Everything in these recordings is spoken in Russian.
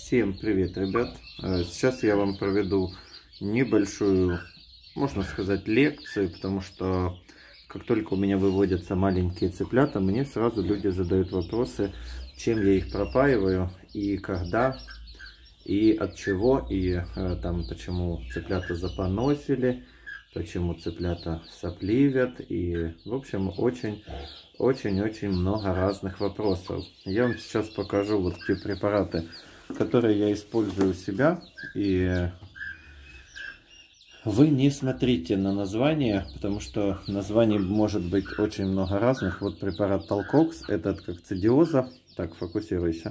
Всем привет, ребят! Сейчас я вам проведу небольшую, можно сказать, лекцию, потому что как только у меня выводятся маленькие цыплята, мне сразу люди задают вопросы, чем я их пропаиваю и когда, и от чего, и там почему цыплята запоносили, почему цыплята сопливят, и в общем очень много разных вопросов. Я вам сейчас покажу вот те препараты, которые я использую у себя, и вы не смотрите на название, потому что названий может быть очень много разных. Вот препарат Talcox, этот как цидиоза. Так, фокусируйся.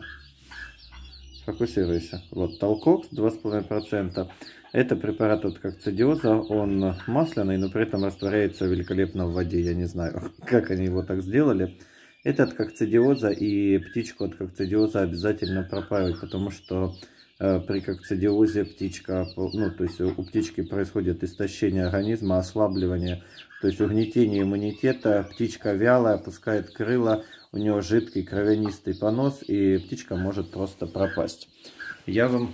Вот Talcox 2,5%. Это препарат вот как цидиоза, он масляный, но при этом растворяется великолепно в воде. Я не знаю, как они его так сделали. Этот кокцидиоза и птичку от кокцидиоза обязательно пропаивать, потому что при кокцидиозе птичка, ну, то есть у птички происходит истощение организма, ослабливание, то есть угнетение иммунитета, птичка вялая, опускает крылья, у нее жидкий кровянистый понос, и птичка может просто пропасть. Я вам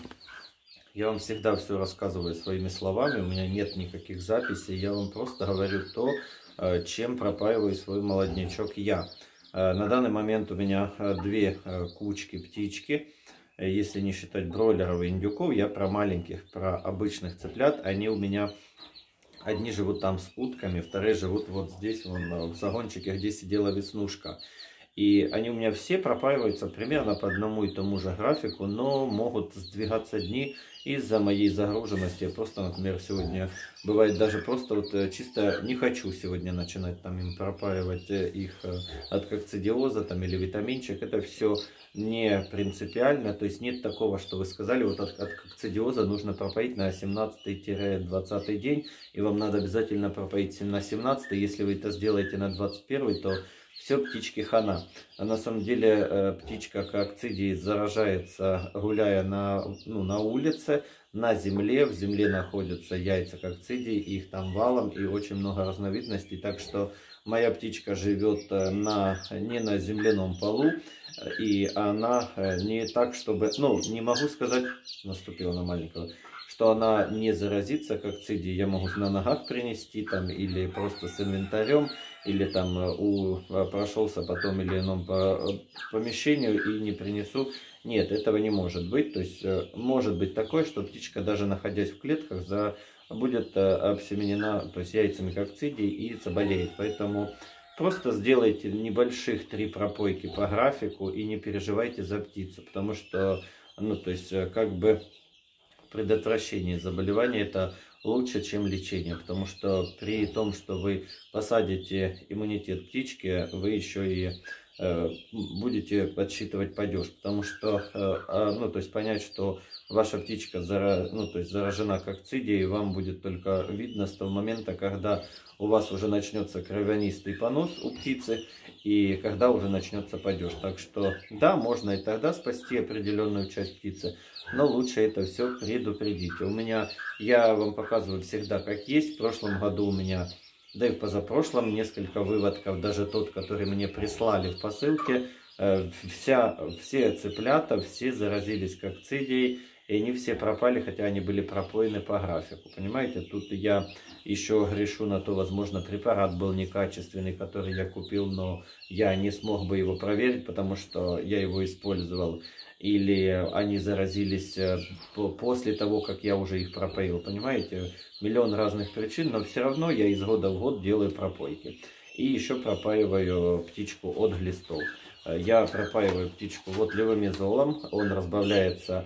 всегда все рассказываю своими словами, у меня нет никаких записей, я вам просто говорю то, чем пропаиваю свой молоднячок я. На данный момент у меня две кучки птички, если не считать бройлеров и индюков. Я про маленьких, про обычных цыплят. Они у меня, одни живут там с утками, вторые живут вот здесь, вон, в загончике, где сидела Веснушка. И они у меня все пропаиваются примерно по одному и тому же графику, но могут сдвигаться дни из-за моей загруженности. Просто, например, сегодня бывает даже просто вот чисто не хочу сегодня начинать там им пропаивать их от кокцидиоза там или витаминчик. Это все не принципиально, то есть нет такого, что вы сказали, вот от кокцидиоза нужно пропоить на 17-20 день, и вам надо обязательно пропоить на 17, если вы это сделаете на 21, то все, птички хана. А на самом деле птичка кокцидией заражается, гуляя на улице, на земле. В земле находятся яйца кокцидии, их там валом и очень много разновидностей. Так что моя птичка живет не на земляном полу, и она не так, чтобы, не могу сказать, наступила на маленького, что она не заразится кокцидией. Я могу на ногах принести там, или просто с инвентарем, или там прошелся по тому или иному помещению и не принесу. Нет, этого не может быть. То есть может быть такое, что птичка, даже находясь в клетках, будет обсеменена, то есть яйцами кокцидии, и заболеет. Поэтому просто сделайте небольших 3 пропойки по графику и не переживайте за птицу, потому что, как бы предотвращение заболевания это лучше, чем лечение, потому что при том, что вы посадите иммунитет птички, вы еще и будете подсчитывать падеж, потому что, понять, что ваша птичка заражена кокцидией, вам будет только видно с того момента, когда у вас уже начнется кровянистый понос у птицы, и когда уже начнется падеж. Так что, да, можно и тогда спасти определенную часть птицы, но лучше это все предупредить. Я вам показываю всегда как есть. В прошлом году у меня, да и в позапрошлом, несколько выводков, даже тот, который мне прислали в посылке, все цыплята, все заразились кокцидией, и они все пропали, хотя они были пропоены по графику. Понимаете, тут я еще грешу на то, возможно, препарат был некачественный, который я купил, но я не смог бы его проверить, потому что я его использовал. Или они заразились после того, как я уже их пропоил. Понимаете, миллион разных причин, но все равно я из года в год делаю пропойки. И еще пропаиваю птичку от глистов. Я пропаиваю птичку вот левомезолом, он разбавляется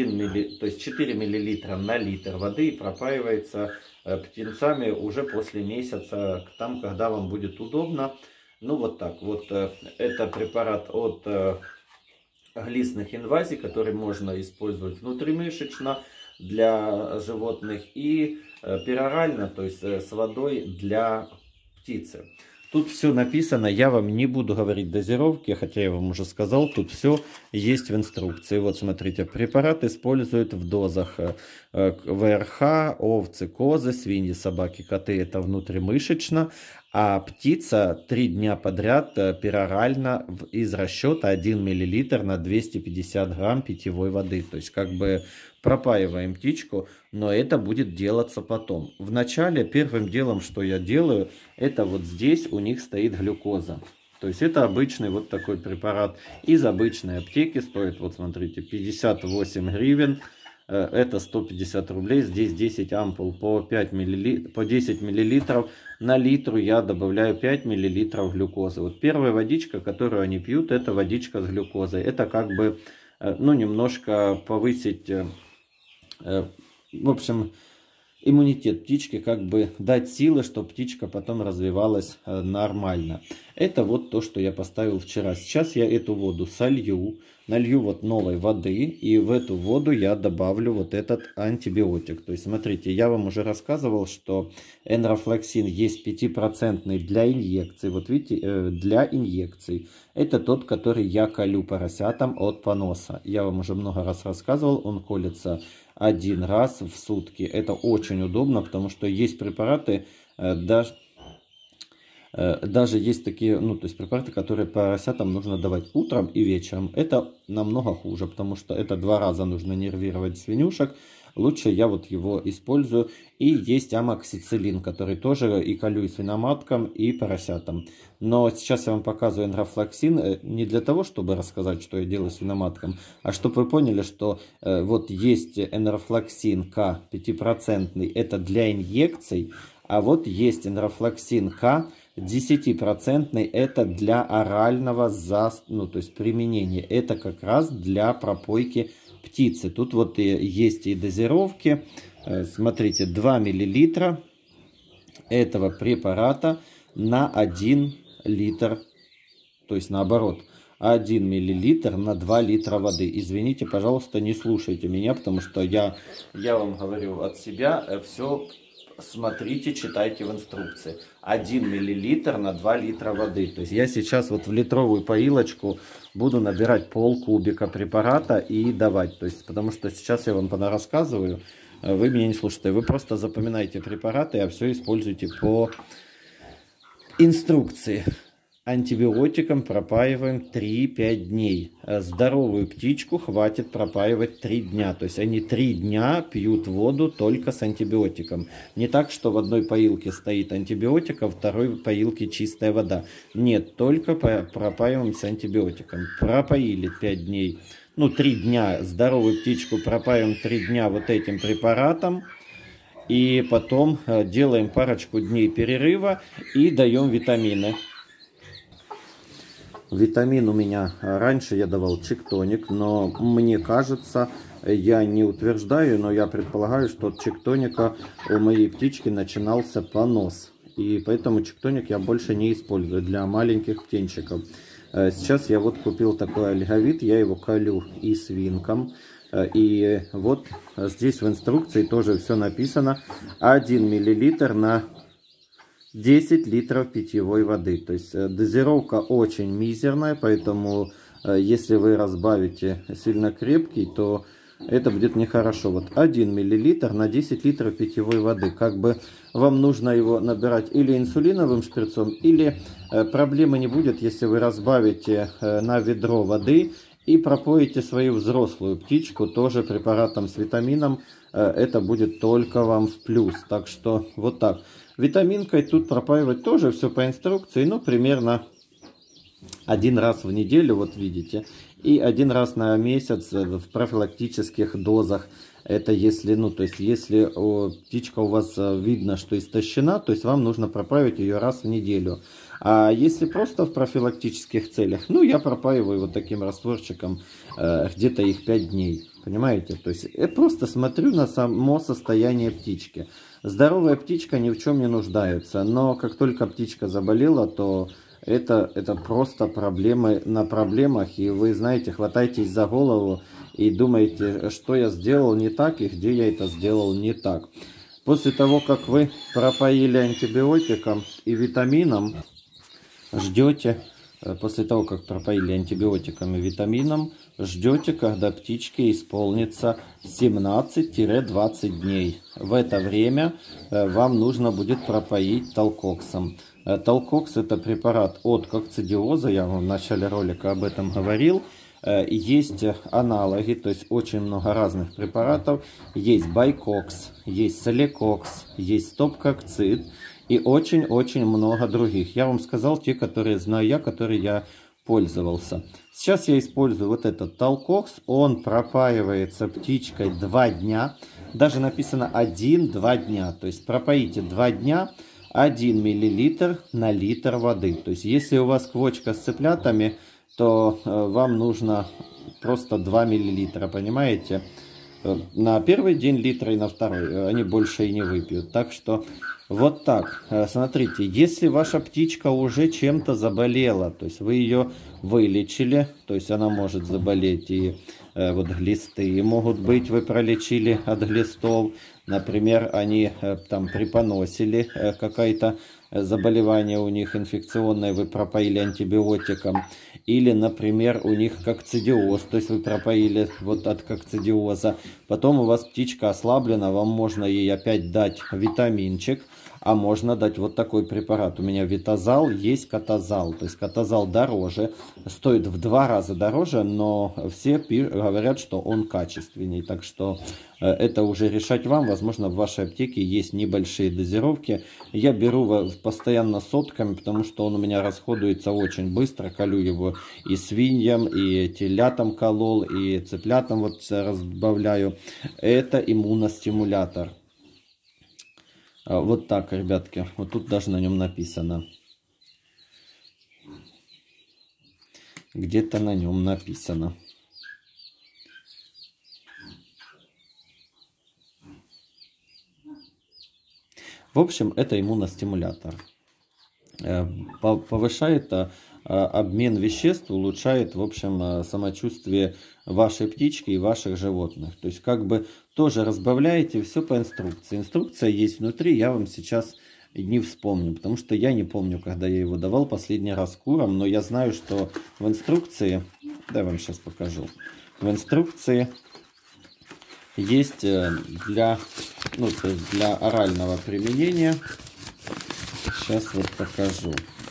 4 мл на литр воды и пропаивается птенцами уже после месяца, там, когда вам будет удобно. Ну вот так, вот это препарат от глистных инвазий, который можно использовать внутримышечно для животных и перорально, то есть с водой для птицы. Тут все написано, я вам не буду говорить дозировки, хотя я вам уже сказал, тут все есть в инструкции. Вот смотрите, препарат используют в дозах ВРХ, овцы, козы, свиньи, собаки, коты, это внутримышечно, а птица 3 дня подряд перорально из расчета 1 мл на 250 грамм питьевой воды. То есть как бы пропаиваем птичку, но это будет делаться потом. Вначале первым делом, что я делаю, это вот здесь у них стоит глюкоза. То есть это обычный вот такой препарат из обычной аптеки, стоит, вот смотрите, 58 гривен. Это 150 рублей, здесь 10 ампул по 5 мл, по 10 миллилитров. На литру я добавляю 5 миллилитров глюкозы. Вот первая водичка, которую они пьют, это водичка с глюкозой. Это как бы, ну, немножко повысить, в общем, иммунитет птички, как бы дать силы, чтобы птичка потом развивалась нормально. Это вот то, что я поставил вчера. Сейчас я эту воду солью, налью вот новой воды, и в эту воду я добавлю вот этот антибиотик. То есть, смотрите, я вам уже рассказывал, что энрофлоксин есть 5% для инъекций. Вот видите, для инъекций. Это тот, который я колю поросятам от поноса. Я вам уже много раз рассказывал, он колется 1 раз в сутки. Это очень удобно, потому что есть препараты, даже есть такие, ну, то есть препараты, которые поросятам нужно давать утром и вечером. Это намного хуже, потому что это 2 раза нужно нервировать свинюшек. Лучше я вот его использую. И есть амоксициллин, который тоже и колю и свиноматкам, и поросятам. Но сейчас я вам показываю энрофлоксин не для того, чтобы рассказать, что я делаю свиноматкам, а чтобы вы поняли, что вот есть энрофлоксин К 5%, это для инъекций, а вот есть энрофлоксин К 10%, это для орального ну, то есть применения. Это как раз для пропойки птицы. Тут вот есть и дозировки. Смотрите, 2 мл этого препарата на 1 литр. То есть наоборот, 1 мл на 2 литра воды. Извините, пожалуйста, не слушайте меня, потому что я вам говорю от себя, все смотрите, читайте в инструкции. 1 мл на 2 литра воды. То есть я сейчас вот в литровую поилочку буду набирать полкубика препарата и давать. То есть, потому что сейчас я вам рассказываю, вы меня не слушаете. Вы просто запоминаете препараты, а все используйте по инструкции. Антибиотиком пропаиваем 3-5 дней. Здоровую птичку хватит пропаивать 3 дня. То есть они 3 дня пьют воду только с антибиотиком. Не так, что в одной поилке стоит антибиотик, а в второй поилке чистая вода. Нет, только пропаиваем с антибиотиком. Пропоили 5 дней. Ну, 3 дня здоровую птичку пропаиваем 3 дня вот этим препаратом. И потом делаем парочку дней перерыва и даем витамины. Витамин у меня раньше я давал чиктоник, но мне кажется, я не утверждаю, но я предполагаю, что от чиктоника у моей птички начинался понос. И поэтому чиктоник я больше не использую для маленьких птенчиков. Сейчас я вот купил такой альговит, я его колю и свинкам. И вот здесь в инструкции тоже все написано. 1 мл на 10 литров питьевой воды. То есть дозировка очень мизерная, поэтому если вы разбавите сильно крепкий, то это будет нехорошо. Вот 1 мл на 10 литров питьевой воды. Как бы вам нужно его набирать или инсулиновым шприцом, или проблемы не будет, если вы разбавите на ведро воды и пропоите свою взрослую птичку тоже препаратом с витамином. Это будет только вам в плюс. Так что вот так. Витаминкой тут пропаивать тоже все по инструкции. Ну, примерно 1 раз в неделю, вот видите. И 1 раз на месяц в профилактических дозах. Это если, ну, то есть, если птичка у вас видно, что истощена, то есть вам нужно пропаивать ее раз в неделю. А если просто в профилактических целях, ну, я пропаиваю вот таким растворчиком где-то их 5 дней. Понимаете? То есть я просто смотрю на само состояние птички. Здоровая птичка ни в чем не нуждается. Но как только птичка заболела, то это просто проблемы на проблемах. И вы, знаете, хватаетесь за голову и думаете, что я сделал не так и где я это сделал не так. После того, как вы пропоили антибиотиком и витамином, ждете, после того, как пропоили антибиотиком и витамином, ждете, когда птичке исполнится 17-20 дней. В это время вам нужно будет пропоить толкоксом. Толкокс — это препарат от кокцидиоза, я вам в начале ролика об этом говорил. Есть аналоги, то есть очень много разных препаратов. Есть Байкокс, есть Соликокс, есть Стопкокцид и очень-очень много других. Я вам сказал те, которые знаю я, которые я пользовался. Сейчас я использую вот этот Толкокс. Он пропаивается птичкой 2 дня. Даже написано 1-2 дня. То есть пропоите 2 дня 1 мл на литр воды. То есть если у вас квочка с цыплятами, то вам нужно просто 2 мл, понимаете? На первый день литра и на второй. Они больше и не выпьют. Так что вот так. Смотрите, если ваша птичка уже чем-то заболела, то есть вы ее вылечили, то есть она может заболеть, и вот глисты могут быть, вы пролечили от глистов. Например, они там припоносили какое-то заболевание у них инфекционное, вы пропоили антибиотиком. Или, например, у них кокцидиоз, то есть вы пропоили вот от кокцидиоза. Потом у вас птичка ослаблена, вам можно ей опять дать витаминчик. А можно дать вот такой препарат. У меня Витазал, есть Катазал. То есть Катазал дороже, стоит в 2 раза дороже, но все говорят, что он качественней. Так что это уже решать вам. Возможно, в вашей аптеке есть небольшие дозировки. Я беру постоянно сотками, потому что он у меня расходуется очень быстро. Колю его и свиньям, и телятам колол, и цыплятам вот разбавляю. Это иммуностимулятор. Вот так, ребятки. Вот тут даже на нем написано. Где-то на нем написано. В общем, это иммуностимулятор. Повышает обмен веществ, улучшает, в общем, самочувствие вашей птички и ваших животных. То есть, как бы тоже разбавляете все по инструкции. Инструкция есть внутри, я вам сейчас не вспомню, потому что я не помню, когда я его давал последний раз курам, но я знаю, что в инструкции, да, я вам сейчас покажу, в инструкции есть для орального применения. Сейчас вот покажу.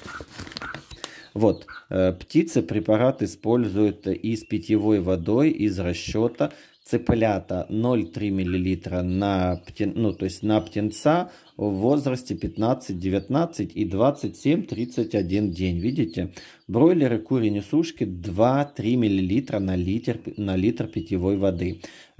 Вот, птицы препарат используют и с питьевой водой, из расчета. Цыплята 0,3 мл на птенца в возрасте 15, 19 и 27, 31 день. Видите? Бройлеры, кури, несушки 2-3 мл на литр питьевой воды.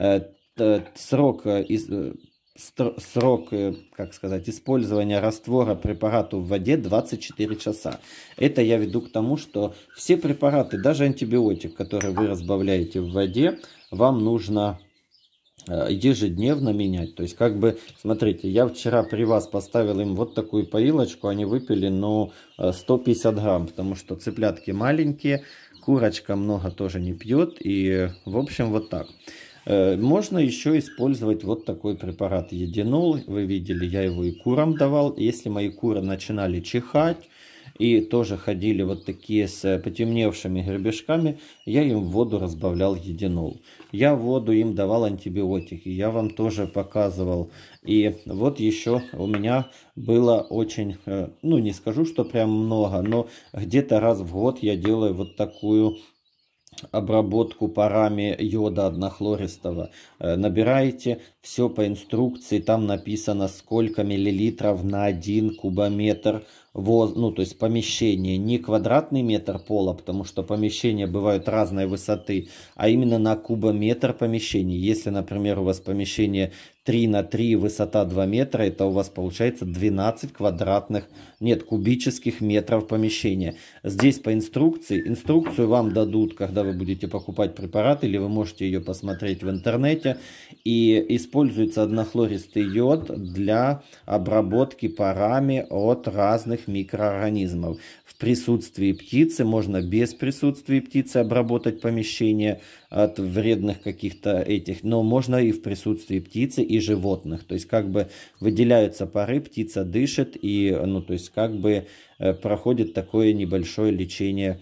Срок, как сказать, использования раствора препарата в воде 24 часа. Это я веду к тому, что все препараты, даже антибиотик, который вы разбавляете в воде, вам нужно ежедневно менять. То есть, как бы, смотрите, я вчера при вас поставил им вот такую поилочку, они выпили, 150 грамм, потому что цыплятки маленькие, курочка много тоже не пьет, и, в общем, вот так. Можно еще использовать вот такой препарат Единол. Вы видели, я его и курам давал. Если мои куры начинали чихать и тоже ходили вот такие с потемневшими гребешками, я им в воду разбавлял Единол. Я в воду им давал антибиотики, я вам тоже показывал. И вот еще у меня было очень, не скажу, что прям много, но где-то раз в год я делаю вот такую обработку парами йода однохлористого. Набираете все по инструкции, там написано сколько миллилитров на 1 кубометр, то есть помещение, не квадратный метр пола, потому что помещения бывают разной высоты, а именно на кубометр помещений. Если, например, у вас помещение 3 на 3, высота 2 метра, это у вас получается 12 кубических метров помещения. Здесь по инструкции, инструкцию вам дадут, когда вы будете покупать препарат, или вы можете ее посмотреть в интернете. И используется однохлористый йод для обработки парами от разных микроорганизмов. В присутствии птицы, можно без присутствия птицы обработать помещение от вредных каких-то этих, но можно и в присутствии птицы и животных. То есть как бы выделяются пары, птица дышит, и то есть как бы проходит такое небольшое лечение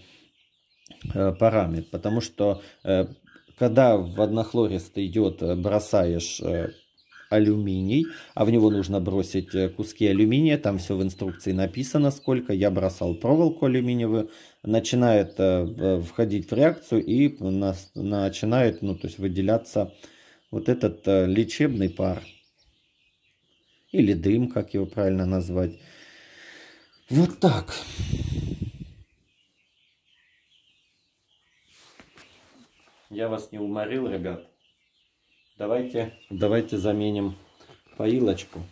парами. Потому что когда в однохлористый йод бросаешь алюминий, а в него нужно бросить куски алюминия, там все в инструкции написано сколько, я бросал проволоку алюминиевую, начинает входить в реакцию и начинает, ну, то есть выделяться вот этот лечебный пар. Или дым, как его правильно назвать. Вот так. Я вас не уморил, ребят. Давайте заменим поилочку.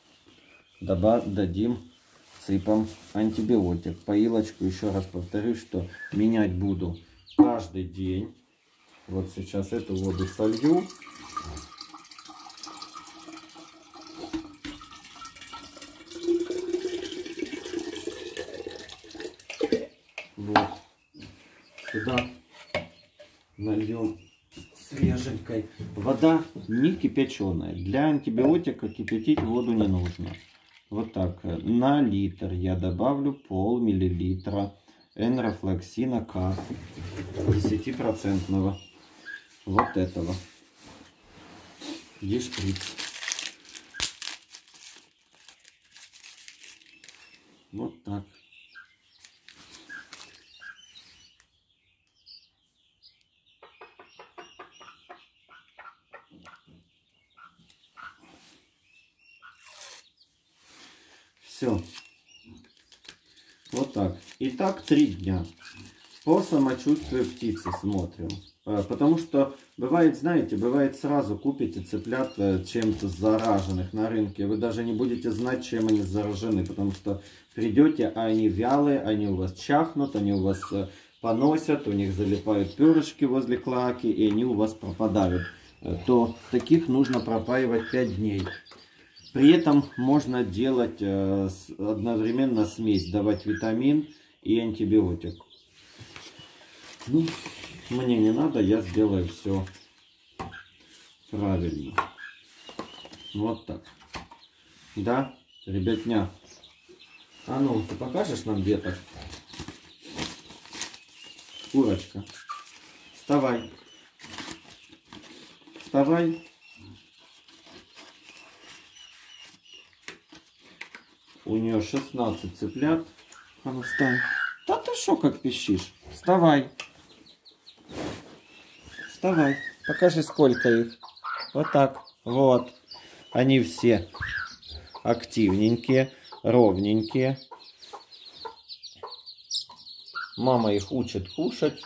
Дадим цыпам антибиотик. Поилочку, еще раз повторюсь, что менять буду каждый день. Вот сейчас эту воду солью. Вот. Сюда нальем свеженькой. Вода не кипяченая. Для антибиотика кипятить воду не нужно. Вот так. На литр я добавлю пол-миллилитра энрофлоксина К 10%. Вот этого. Где шприц? Вот так. Все. Вот так. И так 3 дня. По самочувствию птицы смотрим. Потому что бывает, знаете, бывает сразу купите цыплят чем-то зараженных на рынке. Вы даже не будете знать, чем они заражены. Потому что придете, а они вялые, они у вас чахнут, они у вас поносят, у них залипают перышки возле клаки, и они у вас пропадают. То таких нужно пропаивать 5 дней. При этом можно делать одновременно смесь, давать витамин и антибиотик. Ну, мне не надо, я сделаю все правильно. Вот так. Да, ребятня. А ну, ты покажешь нам деток? Курочка, вставай. Вставай. У нее 16 цыплят. А ну встань. Да ты шо как пищишь? Вставай. Вставай. Покажи, сколько их. Вот так. Вот. Они все активненькие, ровненькие. Мама их учит кушать.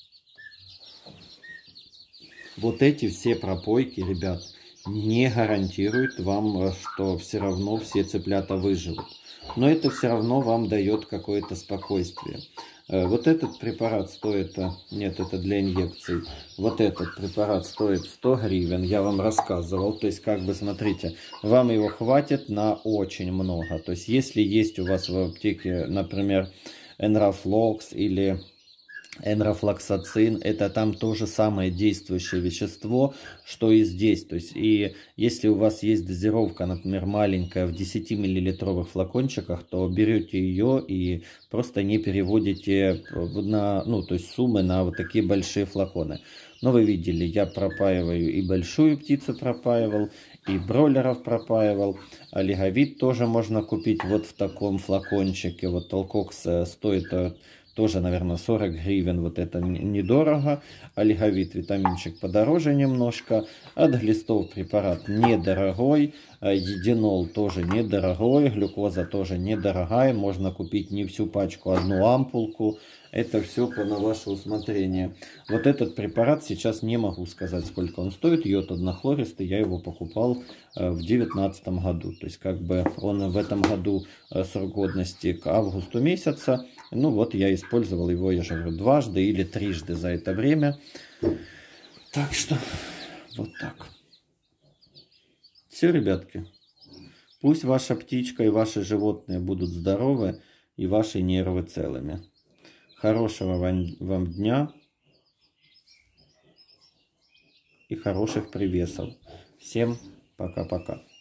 Вот эти все пропойки, ребят, не гарантирует вам, что все равно все цыплята выживут. Но это все равно вам дает какое-то спокойствие. Вот этот препарат стоит, нет, это для инъекций. Вот этот препарат стоит 100 гривен, я вам рассказывал. То есть, как бы, смотрите, вам его хватит на очень много. То есть, если есть у вас в аптеке, например, Энрофлокс или энрофлоксацин, это там то же самое действующее вещество, что и здесь. То есть, и если у вас есть дозировка, например, маленькая в 10 миллилитровых флакончиках, то берете ее и просто не переводите на, ну, то есть суммы на вот такие большие флаконы. Но вы видели, я пропаиваю и большую птицу пропаивал, и бройлеров пропаивал. А лиговит тоже можно купить вот в таком флакончике. Вот Толкокс стоит тоже, наверное, 40 гривен, вот это недорого. Олиговит, витаминчик подороже немножко. От глистов препарат недорогой. Единол тоже недорогой. Глюкоза тоже недорогая. Можно купить не всю пачку, одну ампулку. Это все на ваше усмотрение. Вот этот препарат сейчас не могу сказать, сколько он стоит. Йод однохлористый, я его покупал в 2019 году. То есть, как бы он в этом году срок годности к августу месяца. Ну вот, я использовал его, я же говорю, дважды или трижды за это время. Так что, вот так. Все, ребятки. Пусть ваша птичка и ваши животные будут здоровы и ваши нервы целыми. Хорошего вам дня и хороших привесов. Всем пока-пока.